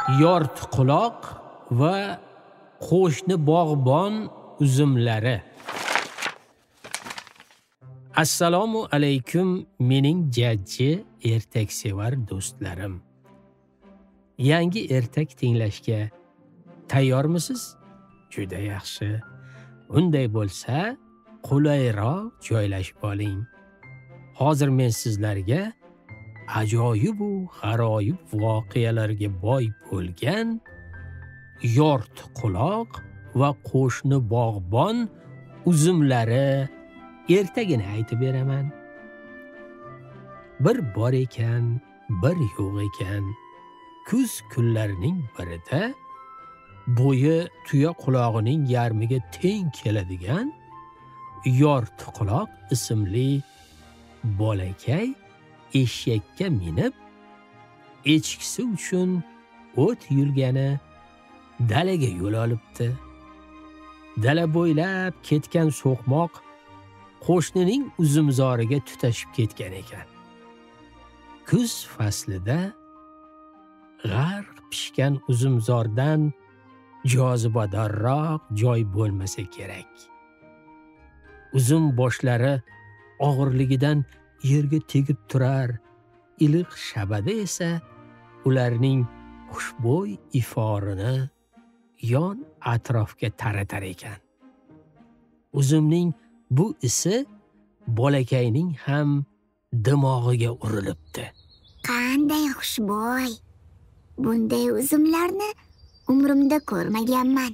yortiquloq va qo'shni bog'bon uzumlari. Assalomu alaykum mening jajji ertaksevar do'stlarim. Yangi ertak tinglashga tayyormisiz? Juda yaxshi. Unday bo'lsa, qulayroq joylashib oling. Hozir men sizlarga ajoyib va g'aroyib voqealarga boy bo'lgan yortiquloq va qo'shni bog'bon uzumlari ertagini aytib beraman. Bir bor ekan, bir yo'q ekan. Kuz kunlarining birida bo'yi tuya qulog'ining yarmiga teng keladigan yortiquloq ismli bolakay eshakka minib echkisi uchun o't yulgani dalaga yo'l olibdi. Dala bo'ylab ketgan so'qmoq qo'shnining uzumzoriga tutashib ketgan ekan. Kuz faslida g'arq pishgan uzumzordan jozibadorroq joy bo'lmasa kerak. Uzum boshlari og'irligidan yerga tegib turar, iliq shabada esa ularning xushbo'y iforini yon atrofga taratar ekan. Uzumning bu isi bolakayning ham dimog'iga urilibdi. Qanday xushbo'y! Bunday uzumlarni umrimda ko'rmaganman.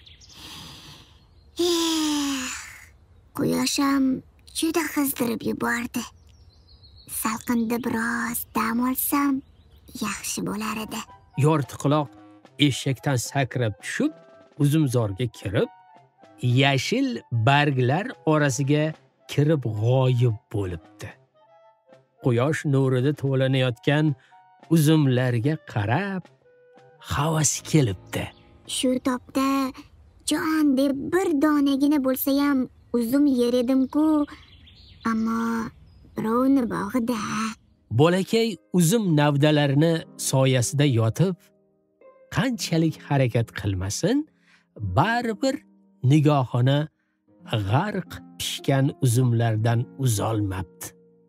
Quyoshim juda qizdirib yubordi. Salqinda biroz dam olsam yaxshi bo'lar edi. Yortiquloq eshakdan sakrab tushib, uzumzorga kirib, yashil barglar orasiga kirib g'oyib bo'libdi. Quyosh nurida to'lanayotgan uzumlarga qarab, havasi kelibdi. Shu topda jon deb bir donagina bo'lsa ham uzum yer edim-ku, ammo birovni bog'ida. Bolakay uzum navdalarini soyasida yotib, qanchalik harakat qilmasin, baribir nigohini g'arq pishgan uzumlardan uzolmabdi.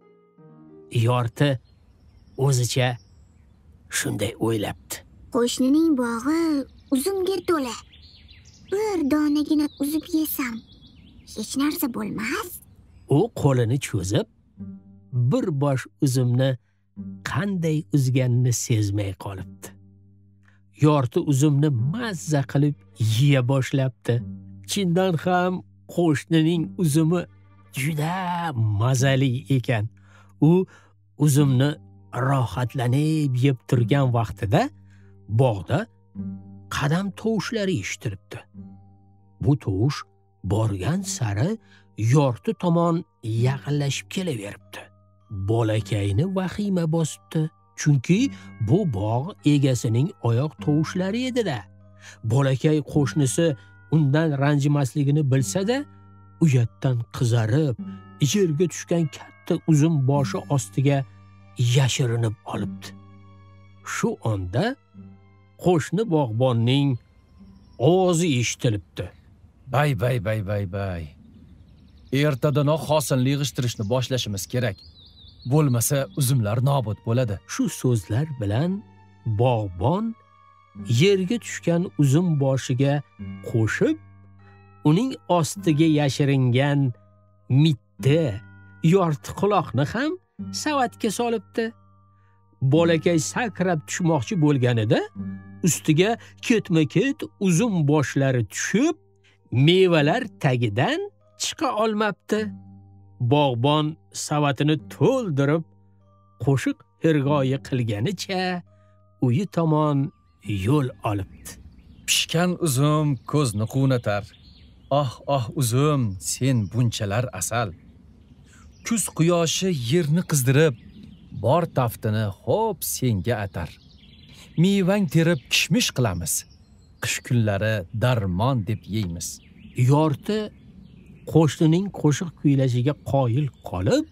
Yorti o'zicha shunday o'ylabdi. Qo'shnining bog'i uzumga to'la. Bir donagina uzib yesam, hech narsa bo'lmas. U qo'lini cho'zib, bir bosh uzumni qanday uzganini sezmay qolibdi. Yorti uzumni mazza qilib yeya boshlabdi. Chindan ham qo'shnining uzumi juda mazali ekan. U uzumni rohatlanib yeb turgan vaqtida bog'da qadam tovushlari eshitilibdi. Bu tovush borgan sari yorti tomon yaqinlashib kelaveribdi. Bolakayni vahima bosibdi, chunki bu bog' egasining oyoq tovushlari edi-da. Bolakay qo'shnisi undan ranjimasligini bilsa-da, uyatdan qizarib, yerga tushgan katta uzum boshi ostiga yashirinib olibdi. Shu onda qo'shni bog'bonning ovozi eshitilibdi. Bay. Ertadanoq hosilni yig'ishtirishni boshlashimiz kerak. Bo'lmasa uzumlar nobud bo'ladi. Shu so'zlar bilan bog'bon yerga tushgan uzum boshiga qo'shib, uning ostiga yashiringan mitti yortiquloqni ham savatga solibdi. Bolakay sakrab tushmoqchi bo'lganida ustiga ketma-ket uzum boshlari tushib, mevalar tagidan chiqa olmabdi. Bog'bon savatini to'ldirib, qo'shiq hirgoyi qilganicha uyi tomon yo'l olibdi. Pishgan uzum ko'zni quvnatar. Oh uzum, sen bunchalar asal. Kuz quyoshi yerni qizdirib, bor taftini xo'p senga atar. Mevang terib kishmish qilamiz. Qish kunlari darmon deb yeymiz. Yorti qo'shnining qo'shiq kuylashiga qoyil qolib,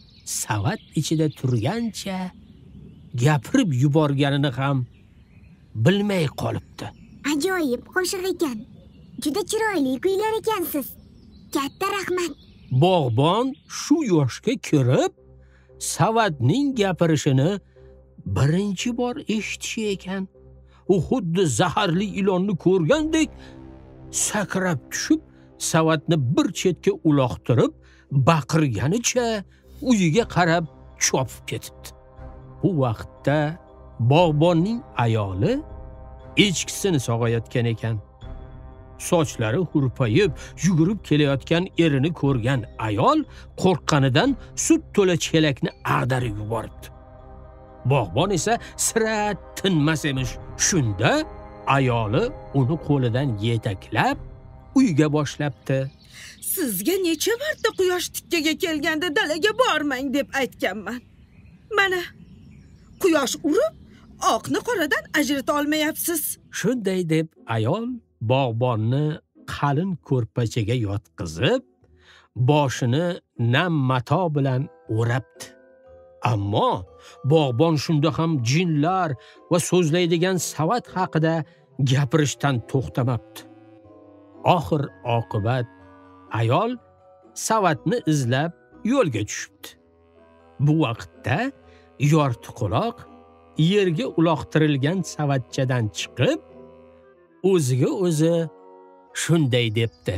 savat ichida turgancha gapirib yuborganini ham bilmay qolibdi. Ajoyib qo'shiq ekan. Juda chiroyli kuylar ekansiz. Katta rahmat. Bog'bon shu yoshga kirib, savatning gapirishini birinchi bor eshitishi ekan. U xuddi zaharli ilonni ko'rgandek sakrab tushib, savatni bir chetga uloqtirib, baqirganicha uyiga qarab chopib ketibdi. Bu vaqtda bog'bonning ayoli echkisini sog'ayotgan ekan. Sochlari hurpayib, yugurib kelayotgan erini ko'rgan ayol qo'rqqanidan sut to'la chelakni ag'darib yuboribdi. Bog'bon esa sira tinmas emish. Shunda ayoli uni qo'lidan yetaklab uyga boshlabdi. Sizga necha marta quyosh tikkaga kelganda dalaga bormang deb aytganman. Mana, quyosh urib, oqni qoradan ajrata olmayapsiz. Shunday deb ayol bog'bonni qalin ko'rpachaga yotqizib, boshini nam mato bilan o'rabdi. Ammo bog'bon shunda ham jinlar va so'zlaydigan savat haqida gapirishdan to'xtamabdi. Oxir oqibat ayol savatni izlab yo'lga tushibdi. Bu vaqtda yortiquloq yerga uloqtirilgan savatchadan chiqib, o'ziga o'zi shunday debdi: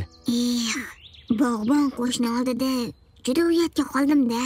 Bog'bon qo'shni oldida juda uyatga qoldim-da.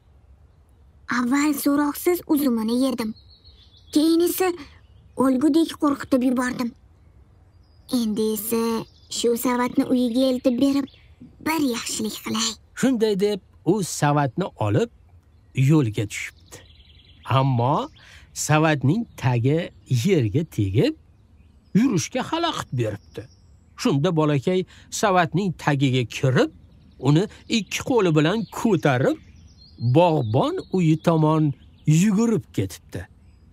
Avval so'roqsiz uzumini yedim. Keyin esa o'lgudek qo'rqitib yubordim. Endi esa shu savatni uyiga eltib berib, bir yaxshilik qilay. Shunday deb u savatni olib yo'lga tushibdi. Ammo savatning tagi yerga tegib, yurishga xalaqit beribdi. Shunda bolakay savatning tagiga kirib, uni ikki qo'li bilan ko'tarib, bog'bon uyi tomon yugurib ketibdi.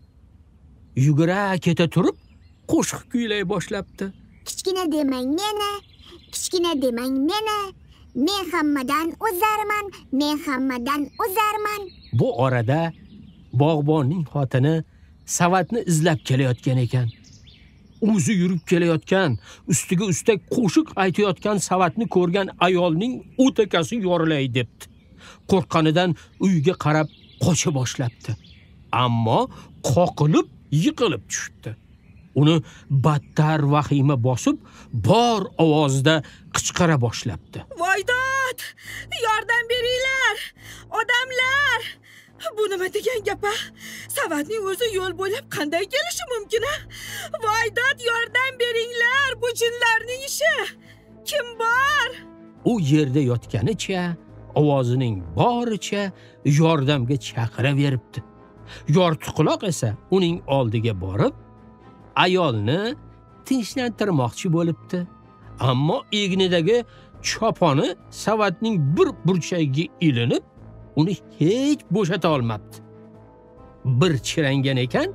Yugura keta turib, qo'shiq kuylay boshlabdi. Kichkina demang meni, kichkina demang meni. Men hammadan o'zarman, men hammadan o'zarman. Bu orada bog'bonning xotini savatni izlab kelayotgan ekan. O'zi yurib kelayotgan, ustiga ustak qo'shiq aytayotgan savatni ko'rgan ayolning o'takasi yorilay debdi. Qo'rqqanidan uyga qarab qocha boshlabdi. Ammo qoqilib, yiqilib tushibdi. Uni battar vahima bosib, bor ovozda qichqira boshlabdi. Voydod! Yordam beringlar! Odamlar! Bu nima degan gap-a? Savatning o'zi yo'l bo'ylab qanday kelishi mumkin-a? Voydod, yordam beringlar! Bu jinlarning ishi. Kim bor? U yerda yotganicha, ovozining boricha yordamga chaqiraveribdi. Yortiquloq esa uning oldiga borib, ayolni tinchlantirmoqchi bo'libdi. Ammo egnidagi choponi savatning bir burchagiga ilinib, uni hech bo'shata olmabdi. Bir chirangan ekan,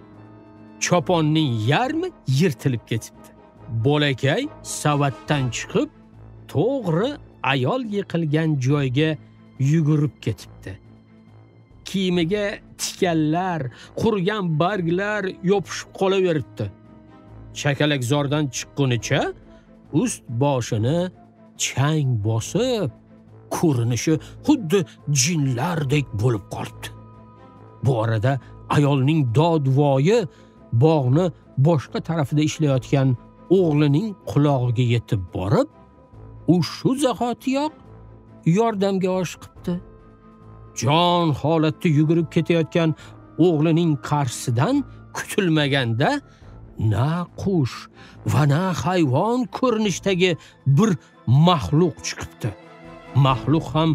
choponning yarmi yirtilib ketibdi. Bolakay savatdan chiqib, to'g'ri ayol yiqilgan joyga yugurib ketibdi. Kiyimiga tikanlar, qurgan barglar yopishib qolaveribdi. Chakalakzordan chiqqunicha ust boshini chang bosib, ko'rinishi xuddi jinlardek bo'lib qolibdi. Bu orada ayolning dodvoyi bog'ni boshqa tarafida ishlayotgan o'g'lining qulog'iga yetib borib, u shu zahotiyoq yordamga oshiqibdi. Jon holatda yugurib ketayotgan o'g'lining qarshisidan kutilmaganda na qush va na hayvon ko'rinishdagi bir maxluq chiqibdi. Maxluq ham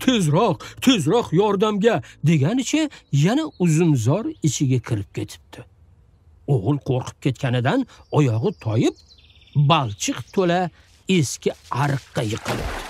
tezroq yordamga deganicha yana uzumzor ichiga kirib ketibdi. O'g'il qo'rqib ketganidan oyog'i toyib, balchiq to'la eski ariqqa yiqilibdi.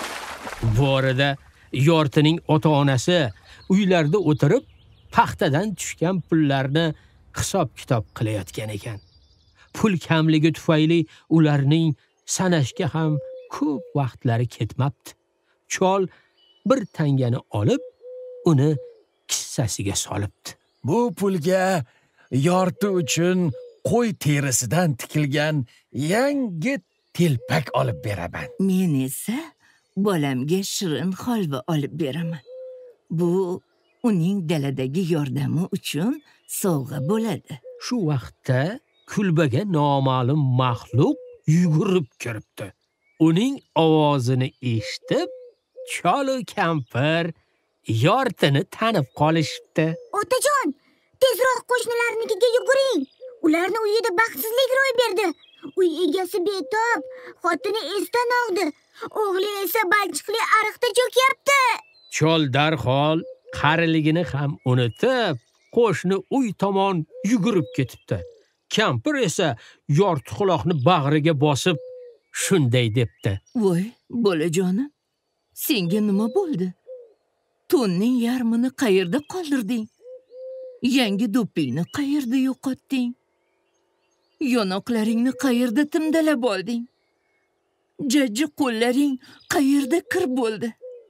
Bu orada yortining ota-onasi uylarda o'tirib, paxtadan tushgan pullarni hisob-kitob qilayotgan ekan. Pul kamligi tufayli ularning sanashga ham ko'p vaqtlari ketmabdi. Chol bir tangani olib, uni kissasiga solibdi. Bu pulga yorti uchun qo'y terisidan tikilgan yangi telpak olib beraman. Men esa bolamga shirin holva olib beraman. Bu uning daladagi yordami uchun sovg'a bo'ladi. Shu vaqtda kulbaga noma'lum maxluq yugurib kiribdi. Uning ovozini eshitib, chol va kampir yortini tanib qolishibdi. Otajon, tezroq qo'shnilarnikiga yuguring. Ularni uyida baxtsizlik ro'y berdi. Uy egasi betob, xotini esdan og'di. O'g'li esa balchiqli ariqda cho'kyapti. Chol darhol qariligini ham unutib, qo'shni uy tomon yugurib ketibdi. Kampir esa yortiquloqni bag'riga bosib shunday debdi. Voy, bolajonim, senga nima bo'ldi? To'nning yarmini qayerda qoldirding? Yangi do'ppingni qayerda yo'qotding? Yonoqlaringni qayerda timdalab olding? Jajji qo'llaring qayerda kir bo'ldi?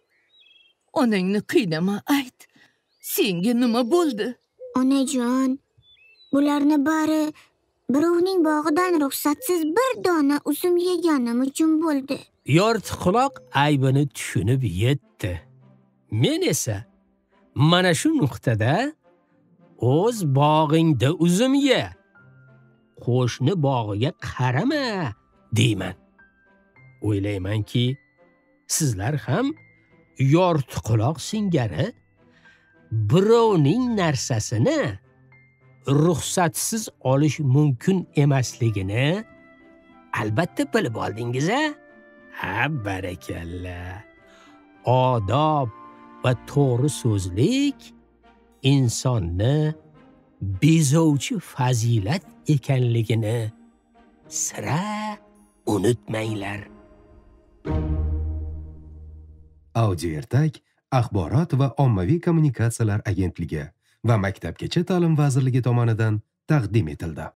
Onangni qiynama, ayt. Senga nima bo'ldi? Onajon, bularni bari birovning bog'idan ruxsatsiz bir dona uzum yeganim uchun bo'ldi. Yortiquloq aybini tushunib yetdi. Men esa mana shu nuqtada o'z bog'ingda uzum ye, qo'shni bog'iga qarama deyman. O'ylaymanki, sizlar ham yortiquloq singari birovning narsasini ruxsatsiz olish mumkin emasligini albatta bilib oldingiz-a? Ha, barakalla. Odob va to'g'ri so'zlik insonni bezovchi fazilat ekanligini sira unutmanglar. Audio ertak Axborot va ommaviy kommunikatsiyalar agentligi va Maktabgacha ta'lim vazirligi tomonidan taqdim etildi.